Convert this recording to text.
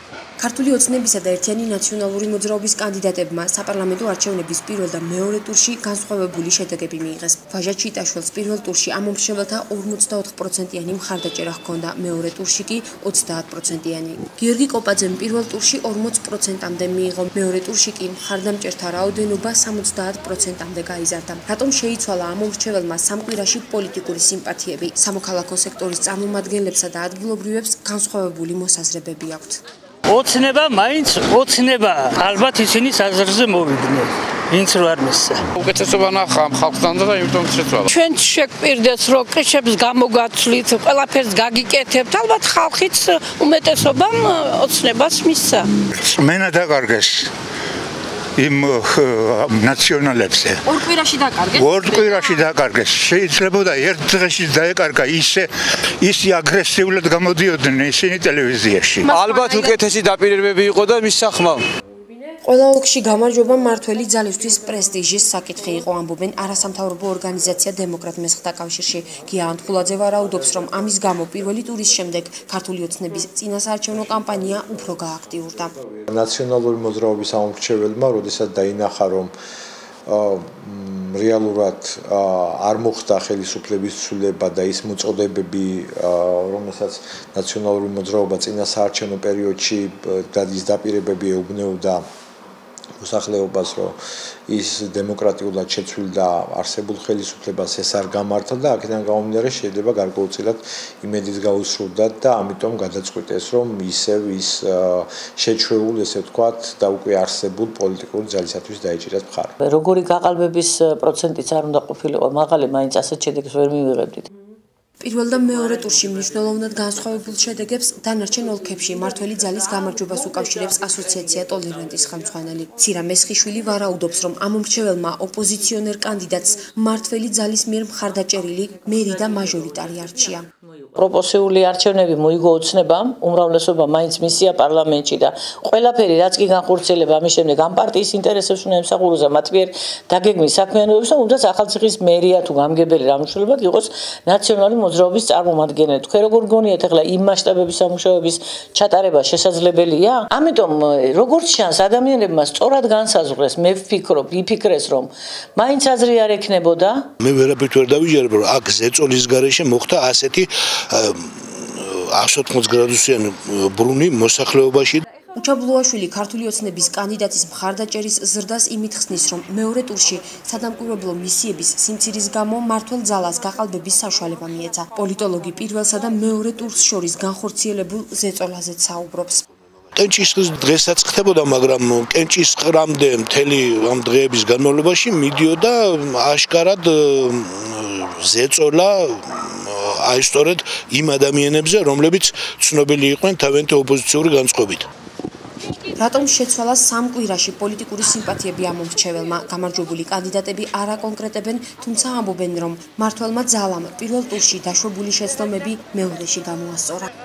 ქართული ოცნებისა და ერთიანი ნაციონალური მოძრაობის კანდიდატებმა საპარლამენტო არჩევნების პირველ და მეორე ტურში განსხვავებული შედეგები მიიღეს. ვაჟა ჩიტაშვილს პირველ ტურში ამ მომხრეველთა 44%-იანი მხარდაჭერა ჰქონდა, მეორე ტურში კი 30%-იანი. გიორგი კოპაძემ პირველ ტურში 40%-მდე მიიღო, მეორე ტურში კი მხარდამჭერთა რაოდენობა 70%-მდე გაიზარდა. რატომ შეიცვალა ამ მომხრეველმა სამკვირაში პოლიტიკური სიმპათიები? სამოქალაქო სექტორის წარმომადგენლებსა და ადგილობრივებს განსხვავებული მოსაზრებები აქვთ. ოცნება მაინც ოცნება ალბათ ისინი საზრზე მოვიდნენ ვინც რო არ მისცა უკეთესობა ნახა ხალხთან და იმიტომ შეცვალა ჩვენ შეგვპირდეს რომ კრიშებს გამოგაცვლით ყველაფერს გაგიკეთებთ ალბათ ხალხიც უმეტესობამ ოცნებას მისცა მენა დაკარგეს იმ ნაციონალებზე ორ კვირაში დაკარგეს შეიძლებოდა ერთ დღეში დაეკარგა ისე აგრესიულად გამოდიოდნენ ისინი ტელევიზიაში ალბათ უკეთესი დაპირებები იყო და მის სახმამ ყველა ოლქში გამარჯვება მმართველი ძალისთვის პრესტიჟის საკითხი იყო, ამბობენ არასამთავრობო ორგანიზაცია დემოკრატ მესხთა კავშირში. გია ანთქულაძე ვარაუდობს, რომ ამის გამო პირველი ტურის შემდეგ ქართული ოცნების წინასაარჩევნო კამპანია უფრო გააქტიურდა. ნაციონალური მოძრაობის ამომრჩეველმა, როდესაც დაინახა, რომ რეალურად არ მოხდა ხელისუფლების ცვლილება და ის მოწოდებები, რომელსაც ნაციონალური მოძრაობა წინასაარჩევნო პერიოდში ის დაპირებები ეუბნებოდა მოსახლეობას, რომ ის დემოკრატიულად შეცვლილდა არსებულ ხელისუფლებას ეს არ გამართა და აქედან გამომდინარე შეიძლება გარკვეულწილად იმედიც გაუსრულდათ და ამიტომ გადაწყვიტეს, რომ ისევ ის შეჩვეულ, ესე ვთქვათ, და უკვე არსებულ პოლიტიკური ძალისათვის დაეჭირათ მხარი. როგორი გაყალბების პროცენტიც არ უნდა ყოფილიყო, მაღალი მაინც ასეთ შედეგს ვერ მივიღებდით. პირველ და მეორე ტურში მნიშვნელოვნად განსხვავებულ შედეგებს დანარჩენ ოლქებში მმართველი ძალის გამარჯვებას უკავშირებს ასოციაცია ტოლერანტის ხელმძღვანელი. ცირა მესხიშვილი ვარაუდობს, რომ ამ მომრჩეველმა ოპოზიციონერ კანდიდატს მმართველი ძალის მიერ მხარდაჭერილი მერი და მაჟორიტარი არჩია. პროპორციული არჩევნები მოიგო ოცნებამ, უმრავლესობა მაინც მისია პარლამენტში და ყველაფერი რაც კი განხორციელება ამის შემდეგ ამ პარტიის ინტერესებს უნდა ემსახუროს და მათ მიერ დაგეგმვის საქმიანობებს და უნდაც ახალციხის მერია თუ გამგებელი რამშვილებად იყოს ნაციონალური მოძრაობის წარმომადგენელი. თქვენ როგორ გონიათ ახლა იმ მასშტაბების სამუშაოების ჩატარება შესაძლებელია? ამიტომ როგორც ჩანს ადამიანებმა სწორად განსაზღვრეს, მე ვფიქრობ, იფიქრეს, რომ მაინც აზრი არ ექნებოდა. მე ვერაფერთ ვერ დავიჯერებ, რომ აქ ზეწოლის გარეშე მოხდა ასეთი 180 გრადუსიანი ბრუნი მოსახლეობაში. უჩაბლუაშვილი ქართული ოცნების კანდიდატის მხარდაჭერის ზრდას იმით ხსნის, რომ მეორე ტურში სადამკვირვებლო მისიების სიმცირის გამო მმართველ ძალას გაყალბების საშუალება მიეცა. პოლიტოლოგი პირველსა და მეორე ტურს შორის განხორციელებულ ზეწოლაზეც საუბრობს. კენჭისყრის დღესაც ხდებოდა, მაგრამ კენჭისყრამდე მთელი ამ დღეების განმავლობაში მიდიოდა აშკარად ზეწოლა აი სწორედ იმ ადამიანებზე, რომლებიც ცნობილი იყვნენ თავიანთი ოპოზიციური განწყობით. რატომ შეცვალა სამ კვირაში პოლიტიკური სიმპათიები ამ მომრჩეველმა? გამარჯვებული კანდიდატები არ აკონკრეტებენ, თუმცა ამბობენ, რომ მმართველმა ძალამ პირველ ტურში დაშვებული შეცდომები მეორეში გამოასწორა.